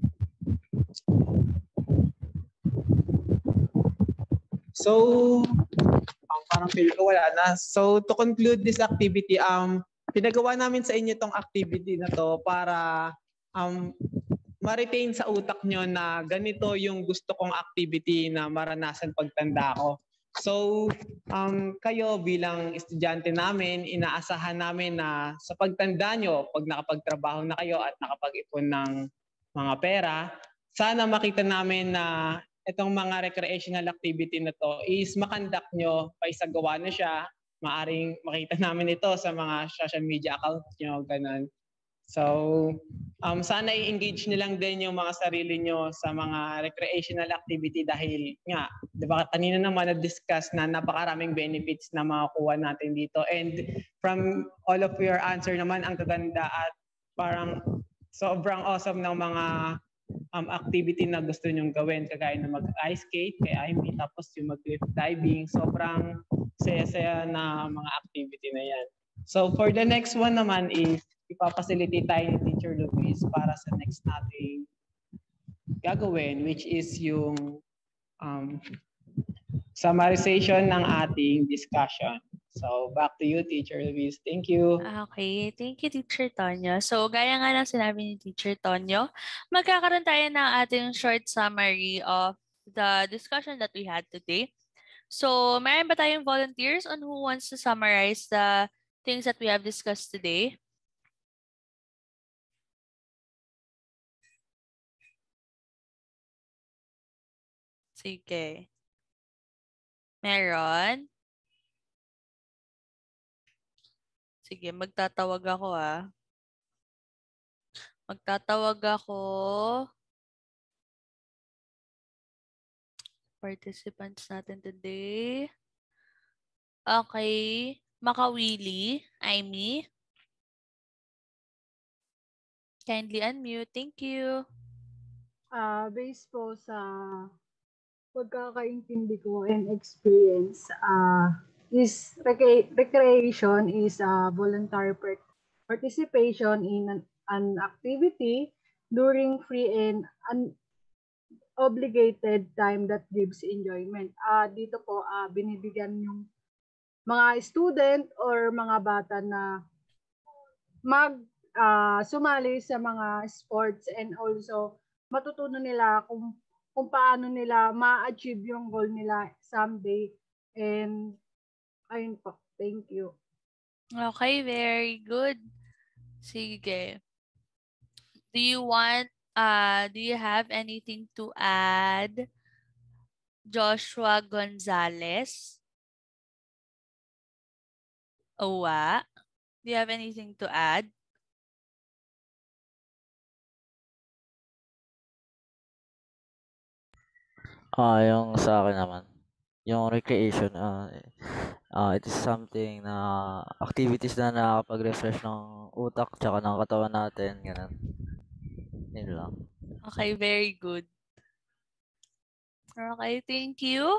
So, um, parang feel ko wala na. So, to conclude this activity, um, pinagawa namin sa inyo tong activity na to para um, ma-retain sa utak nyo na ganito yung gusto kong activity na maranasan pagtanda ko. So, um, kayo bilang estudyante namin, inaasahan namin na sa pagtanda nyo, pag nakapagtrabaho na kayo at nakapag-ipon ng mga pera, sana makita namin na itong mga recreational activity na to is makandak nyo, paisagawa na siya, maaring makita namin ito sa mga social media account nyo, ganun. So, um, sana i-engage nyo lang din yung mga sarili nyo sa mga recreational activity dahil nga, di ba kanina naman na-discuss na napakaraming benefits na makakuha natin dito. And from all of your answer naman, ang gaganda at parang sobrang awesome ng mga um, activity na gusto nyong gawin. Kagaya na mag-ice skate, kay Amy, tapos yung mag-cliff diving. Sobrang saya-saya na mga activity na yan. So for the next one naman is ipapacilitate tayo ni Teacher Luis para sa next nating gagawin, which is yung um, summarization ng ating discussion. So back to you, Teacher Luis. Thank you. Okay, thank you, Teacher Tonyo. So, gaya nga ng sinabi ni Teacher Tonyo, magkakaroon tayo ng ating short summary of the discussion that we had today. So, mayroon ba tayong volunteers on who wants to summarize the things that we have discussed today? Sige. Meron? Sige, magtatawag ako ah. Magtatawag ako. Participants natin today. Okay. Makawili. Amy. Kindly unmute. Thank you. Ah, based po sa pagkakaintindi ko and experience, ah, is recre- recreation is a voluntary per- participation in an, an activity during free and unobligated time that gives enjoyment. Ah, dito po ah, binibigyan yung mga student or mga bata na mag ah, sumali sa mga sports and also matutunan nila kung kung paano nila ma-achieve yung goal nila someday. And ayun po. Thank you. Okay, very good. Sige. Do you want, uh, do you have anything to add? Joshua Gonzalez? Owa? Do you have anything to add? Ah, yung sa akin naman, yung recreation, ah, ah, it is something na activities na nakakapag-refresh ng utak tsaka ng katawan natin, ganun. Yun lang. Okay, very good. Okay, thank you.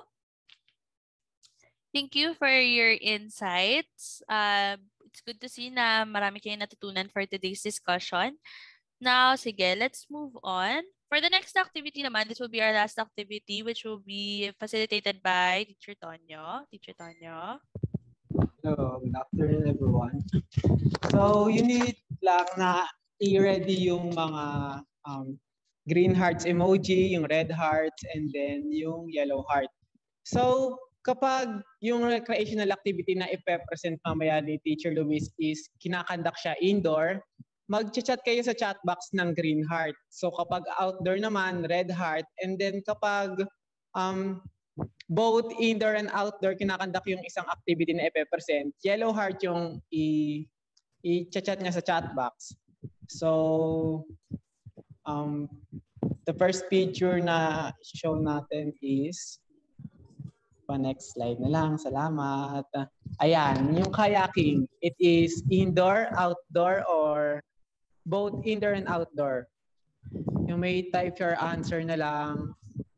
Thank you for your insights. Uh, it's good to see na marami kayong natutunan for today's discussion. Now, sige, let's move on. For the next activity naman, this will be our last activity, which will be facilitated by Teacher Tonyo. Teacher Tonyo. Hello, good afternoon everyone. So you need lang na i-ready yung mga um, green hearts emoji, yung red hearts, and then yung yellow heart. So kapag yung recreational activity na ipe-present mamaya ni Teacher Luis is kinakandak siya indoor, mag-chat kayo sa chat box ng green heart. So kapag outdoor naman, red heart, and then kapag um, both indoor and outdoor kinakandak yung isang activity na ipe-present, yellow heart yung i- i-chat niya sa chat box. So, um, the first picture na show natin is, pa next slide na lang, salamat. Ayan, yung kayaking, it is indoor, outdoor, or both indoor and outdoor. Yung You may type your answer na lang.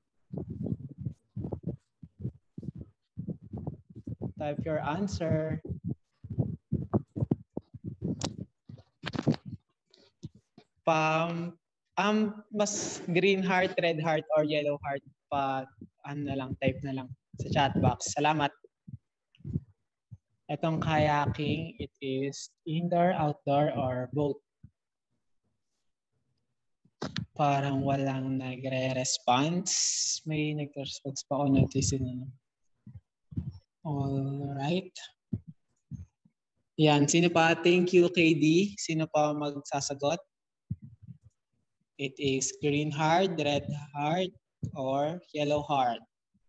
Type your answer. Pam, um, mas green heart, red heart, or yellow heart pa, ano na lang, type na lang sa chat box. Salamat. Itong kayaking, it is indoor, outdoor, or both. Parang walang nagre-response. May nagre-response pa ako notice yun. Alright. Yan, sino pa? Thank you, K D. Sino pa magsasagot? It is green heart, red heart, or yellow heart.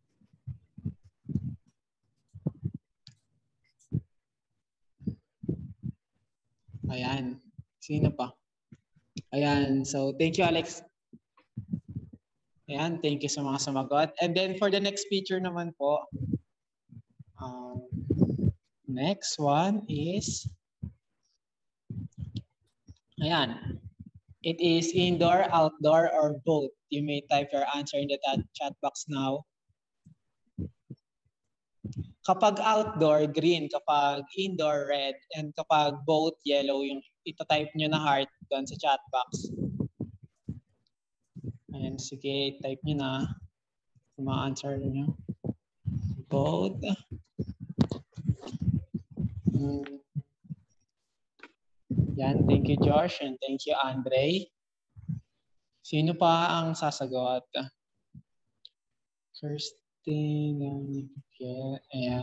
Ayan. Sino pa? Ayan. So, thank you, Alex. Ayan. Thank you sa mga sumagot. And then, for the next feature naman po, um, next one is, ayan. It is indoor, outdoor, or both. You may type your answer in the chat box now. Kapag outdoor, green. Kapag indoor, red. And kapag both, yellow. Yung ito-type nyo na heart doon sa chat box. Ayan, sige, type nyo na. Ma-answer nyo. Both. Hmm. Yan, thank you, Josh. And thank you, Andre. Sino pa ang sasagot? First thing, yeah, ayan.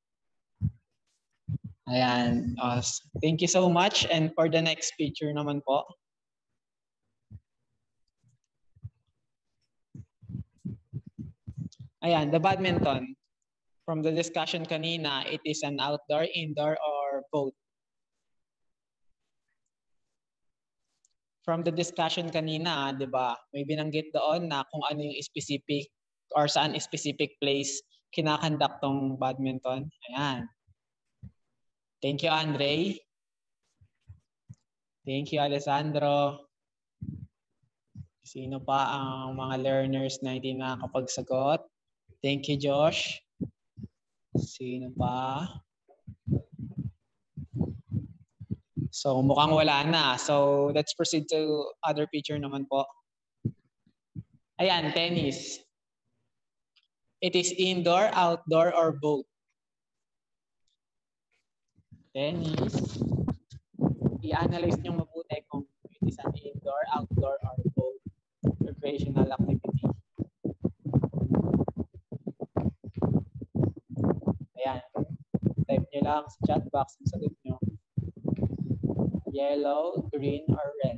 Ayan. Uh, thank you so much. And for the next picture naman po. Ayan, the badminton. From the discussion kanina, it is an outdoor, indoor, or both. From the discussion kanina, di ba, may binanggit doon na kung ano yung specific or saan specific place kinakandak tong badminton. Ayan. Thank you, Andre. Thank you, Alessandro. Sino pa ang mga learners na hindi nakakapagsagot? Thank you, Josh. Sino pa? So, mukhang wala na. So, let's proceed to other picture naman po. Ayan, tennis. It is indoor, outdoor, or both. Tennis. I-analyze nyo mabuti kung it is an indoor, outdoor, or both recreational activity. Ayan. Type nyo lang sa chat box ang sagot nyo. Yellow, green, or red.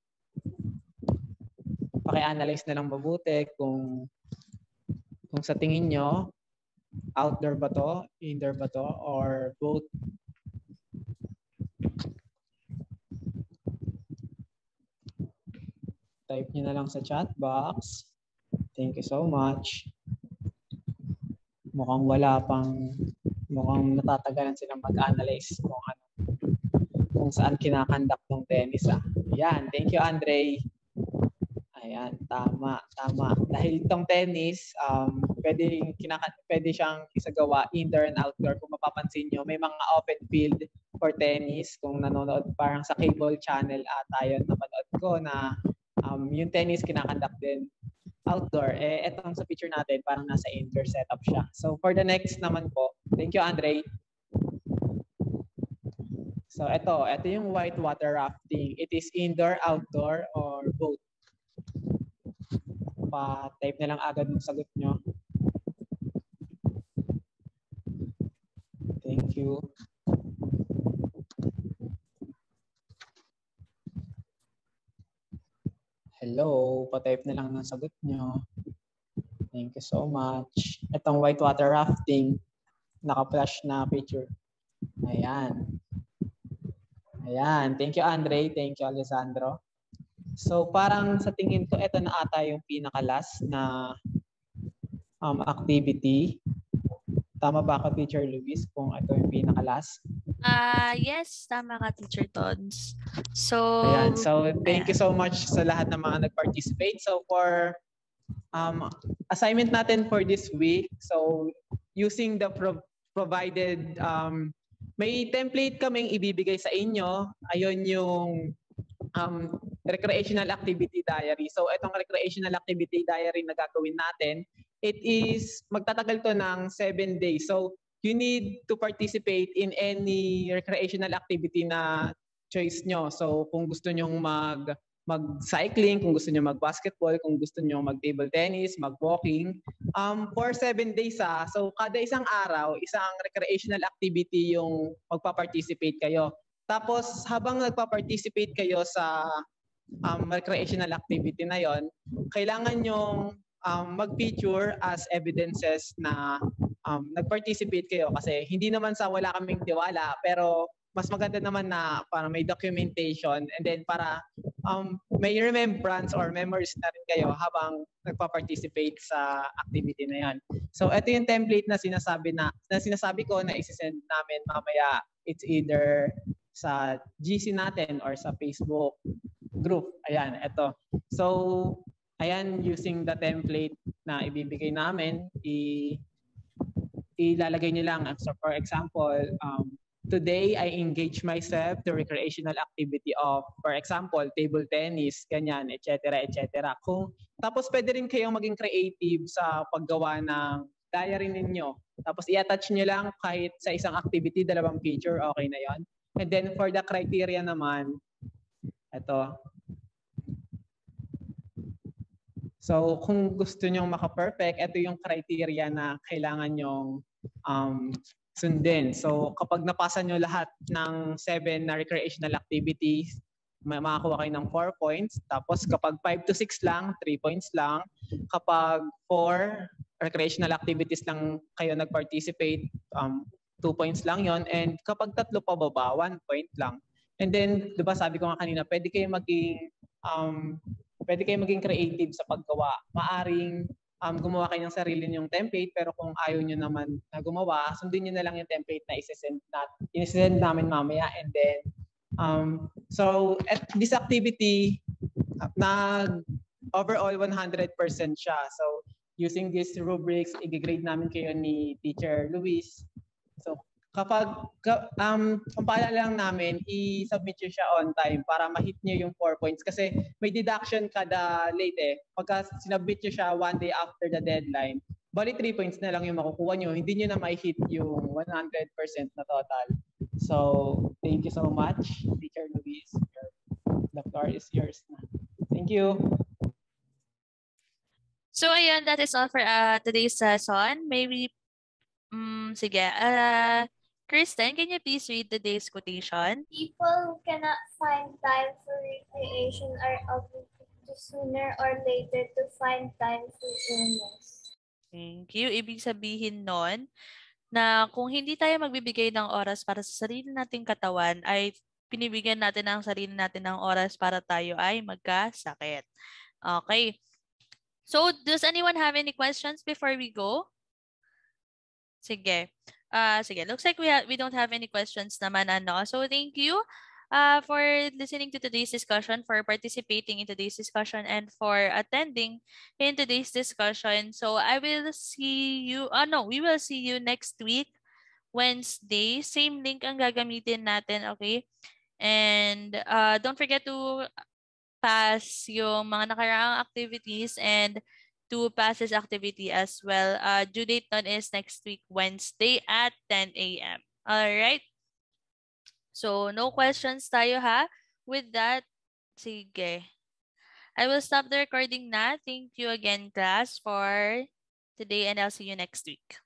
Paki-analyze na lang mabuti kung kung sa tingin nyo outdoor ba to, indoor ba to, or both. Type nyo na lang sa chat box. Thank you so much. Mukhang wala pang, mukhang natatagalan silang mag-analyze kung ano, kung saan kinakandak ng tennis. Ah. Ayan, thank you, Andre. Ayan, tama, tama. Dahil itong tennis, um, pwede, kinaka pwede siyang isagawa indoor and outdoor. Kung mapapansin nyo, may mga open field for tennis. Kung nanonood parang sa cable channel ata yun, napanood ko na um, yung tennis kinakandak din outdoor. Eh, etong sa picture natin, parang nasa indoor setup siya. So, for the next naman po, thank you, Andre. So, ito, ito yung whitewater rafting. It is indoor, outdoor, or both. Pa-type na lang agad yung sagot nyo. Thank you. Hello, pa-type na lang ng sagot nyo. Thank you so much. Itong whitewater rafting, naka-flash na picture. Ayan. Ayan. Thank you, Andre. Thank you, Alessandro. So, parang sa tingin ko, ito na ata yung pinaka-last na um, activity. Tama ba ka, Teacher Luis, kung ito yung pinaka-last? Ah, uh, yes, tama ka, Teacher Tods. So, Ayan. So, thank you ayan. so much sa lahat ng mga nag-participate. So, for um, assignment natin for this week, so using the pro- provided, um, may template kaming ibibigay sa inyo. Ayun yung um, recreational activity diary. So, itong recreational activity diary na gagawin natin, it is, magtatagal to ng seven days. So, you need to participate in any recreational activity na choice nyo. So, kung gusto nyo mag mag-cycling, kung gusto nyo mag-basketball, kung gusto nyo mag-table tennis, mag-walking, um, for seven days ah. So, kada isang araw, isang recreational activity yung magpa-participate kayo. Tapos, habang nagpa-participate kayo sa um, recreational activity na yon, kailangan nyong um, mag-feature as evidences na um, nag-participate kayo kasi hindi naman sa wala kaming tiwala, pero mas maganda naman na para may documentation and then para um, may remembrance or memories na rin kayo habang nagpa-participate sa activity na yan. So, ito yung template na sinasabi na, na sinasabi ko na isi-send namin mamaya. It's either sa G C natin or sa Facebook group. Ayan, ito. So, ayan, using the template na ibibigay namin, i ilalagay nyo lang. So, for example, um, today I engage myself to recreational activity of, for example, table tennis, ganyan, et cetera, et cetera. Kung, tapos pwede rin kayong maging creative sa paggawa ng diary ninyo. Tapos i-attach nyo lang kahit sa isang activity, dalawang picture, okay na yon. And then for the criteria naman, ito. So kung gusto nyong maka-perfect, ito yung criteria na kailangan nyong um, sundin. So kapag napasa nyo lahat ng seven na recreational activities, may makakuha kayo ng four points. Tapos kapag five to six lang, three points lang. Kapag four recreational activities lang kayo nag-participate, um, two points lang yon. And kapag tatlo pababa, one point lang. And then, di ba sabi ko nga kanina, pwede kayo maging um, pwede kayo maging creative sa paggawa. Maaring um, gumawa kayo ng sarili nyong template, pero kung ayaw nyo naman na gumawa, sundin nyo na lang yung template na isesend, nat, isesend namin mamaya. And then, um, so at this activity, na overall one hundred percent siya. So, using these rubrics, i-grade namin kayo ni Teacher Luis. So, kapag, um, ang paalala lang namin, i-submit nyo siya on time para ma-hit nyo yung four points. Kasi may deduction kada late eh. Pagka sinubmit nyo siya one day after the deadline, bali three points na lang yung makukuha nyo. Hindi nyo na ma-hit yung one hundred percent na total. So, thank you so much, Teacher Luis. The floor is yours na. Thank you. So, ayun, that is all for uh, today's session. Maybe, um, sige, uh, Kristen, can you please read today's quotation? People who cannot find time for recreation are obligated to sooner or later to find time for illness. Thank you. Ibig sabihin nun, na kung hindi tayo magbibigay ng oras para sa sarili nating katawan, ay pinibigyan natin ang sarili natin ng oras para tayo ay magkasakit. Okay. So, does anyone have any questions before we go? Sige. Uh, sige. Looks like we ha- we don't have any questions naman, ano. So, thank you uh, for listening to today's discussion, for participating in today's discussion, and for attending in today's discussion. So, I will see you, uh, no, we will see you next week, Wednesday. Same link ang gagamitin natin, okay? And uh, don't forget to pass yung mga nakaraang activities and to pass this activity as well. Uh, due date nun is next week, Wednesday at ten a.m. Alright? So, no questions tayo ha? With that, sige. I will stop the recording na. Thank you again, class, for today, and I'll see you next week.